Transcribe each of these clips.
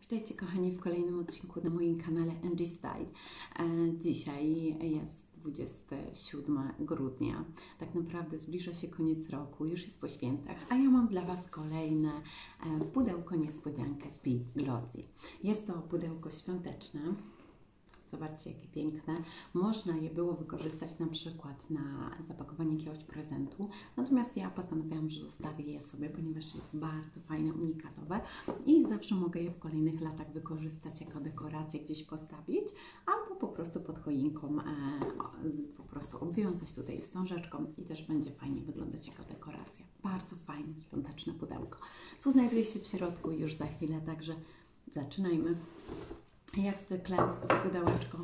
Witajcie kochani w kolejnym odcinku na moim kanale Angie Style. Dzisiaj jest 27 grudnia. Tak naprawdę zbliża się koniec roku, już jest po świętach, a ja mam dla Was kolejne pudełko niespodziankę z Big Glossy. Jest to pudełko świąteczne. Zobaczcie, jakie piękne. Można je było wykorzystać na przykład na zapakowanie jakiegoś prezentu. Natomiast ja postanowiłam, że zostawię je sobie, ponieważ jest bardzo fajne, unikatowe i zawsze mogę je w kolejnych latach wykorzystać jako dekorację, gdzieś postawić, albo po prostu pod choinką po prostu obwiązać tutaj wstążeczką i też będzie fajnie wyglądać jako dekoracja. Bardzo fajne, świąteczne pudełko. Co znajduje się w środku już za chwilę, także zaczynajmy. Jak zwykle pudełeczko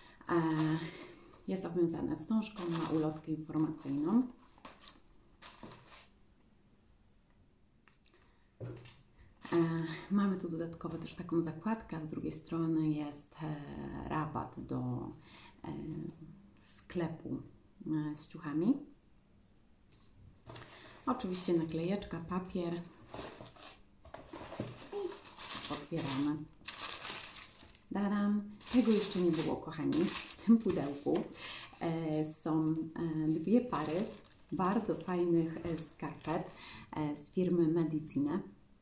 jest obwiązane wstążką, ma ulotkę informacyjną. Mamy tu dodatkowo też taką zakładkę, a z drugiej strony jest rabat do sklepu z ciuchami. Oczywiście naklejeczka, papier i otwieramy. Daram. Tego jeszcze nie było, kochani. W tym pudełku są dwie pary bardzo fajnych skarpet z firmy Medicine.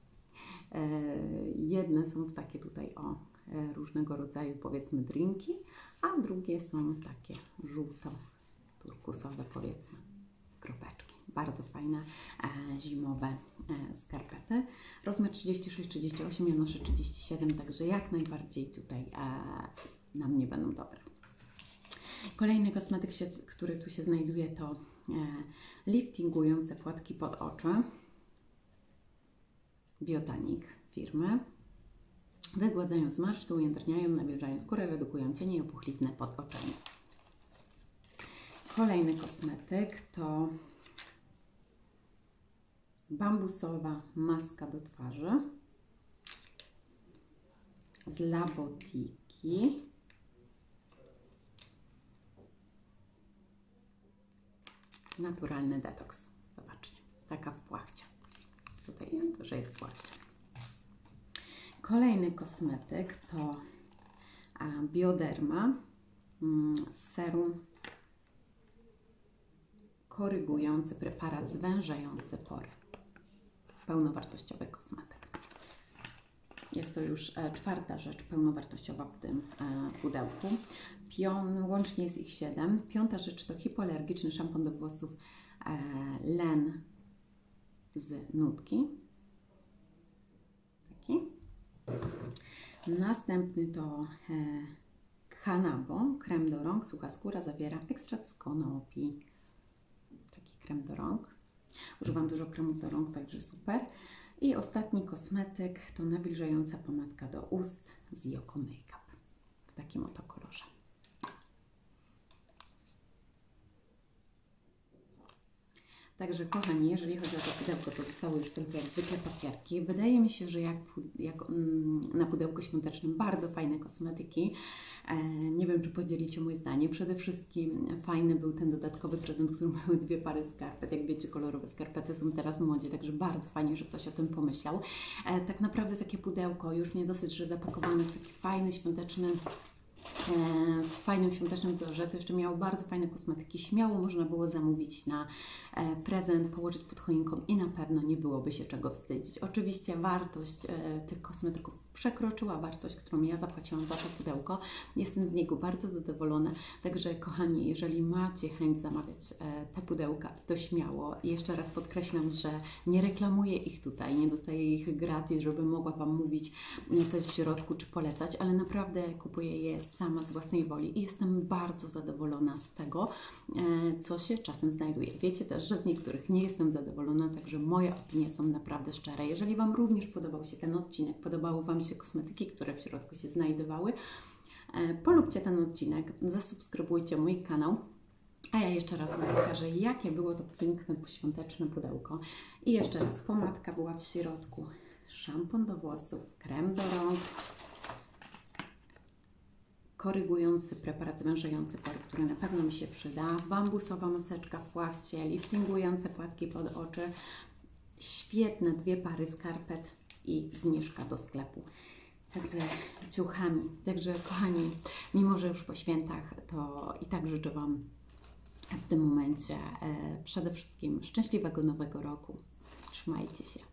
Jedne są takie tutaj różnego rodzaju, powiedzmy, drinki, a drugie są takie żółto-turkusowe, powiedzmy, kropeczki. Bardzo fajne zimowe skarpety. Rozmiar 36-38, ja noszę 37, także jak najbardziej tutaj na mnie będą dobre. Kolejny kosmetyk, który tu się znajduje, to liftingujące płatki pod oczy. Biotanic firmy. Wygładzają zmarszczki, ujędrniają, nawilżają skórę, redukują cienie i opuchlizny pod oczami. Kolejny kosmetyk to bambusowa maska do twarzy z Labotiki. Naturalny detoks. Zobaczcie, taka w płachcie. Tutaj jest, że jest w płachcie. Kolejny kosmetyk to Bioderma serum korygujący preparat zwężający pory. Pełnowartościowy kosmetyk. Jest to już czwarta rzecz pełnowartościowa w tym pudełku. Łącznie jest ich 7. Piąta rzecz to hipoalergiczny szampon do włosów Len z nutki. Taki. Następny to Hanabo, krem do rąk, sucha skóra, zawiera ekstrakt z konopi. Taki krem do rąk. Używam dużo kremów do rąk, także super. I ostatni kosmetyk to nawilżająca pomadka do ust z Yoko Makeup w takim oto kolorze. Także kochani, jeżeli chodzi o to pudełko, to zostały już tylko jak zwykle papierki. Wydaje mi się, że jak na pudełku świątecznym bardzo fajne kosmetyki. Nie wiem, czy podzielicie moje zdanie. Przede wszystkim fajny był ten dodatkowy prezent, który miały dwie pary skarpet. Jak wiecie, kolorowe skarpety są teraz w modzie, także bardzo fajnie, że ktoś o tym pomyślał. Tak naprawdę takie pudełko już nie dosyć, że zapakowane w taki fajny, świąteczny w fajnym świątecznym wzorze, to jeszcze miało bardzo fajne kosmetyki. Śmiało można było zamówić na prezent, położyć pod choinką i na pewno nie byłoby się czego wstydzić. Oczywiście wartość tych kosmetyków przekroczyła wartość, którą ja zapłaciłam za to pudełko. Jestem z niego bardzo zadowolona. Także kochani, jeżeli macie chęć zamawiać te pudełka, to śmiało. I jeszcze raz podkreślam, że nie reklamuję ich tutaj, nie dostaję ich gratis, żeby mogła Wam mówić coś w środku czy polecać, ale naprawdę kupuję je sama z własnej woli i jestem bardzo zadowolona z tego, co się czasem znajduje. Wiecie też, że z niektórych nie jestem zadowolona, także moje opinie są naprawdę szczere. Jeżeli Wam również podobał się ten odcinek, podobały Wam się kosmetyki, które w środku się znajdowały, polubcie ten odcinek, zasubskrybujcie mój kanał, a ja jeszcze raz Wam pokażę, jakie było to piękne, poświąteczne pudełko. I jeszcze raz, pomadka była w środku, szampon do włosów, krem do rąk, korygujący preparat zwężający pory, który na pewno mi się przyda, bambusowa maseczka w płachcie, liftingujące płatki pod oczy, świetne dwie pary skarpet i zniżka do sklepu. z ciuchami. Także kochani, mimo że już po świętach, to i tak życzę Wam w tym momencie przede wszystkim szczęśliwego nowego roku. Trzymajcie się.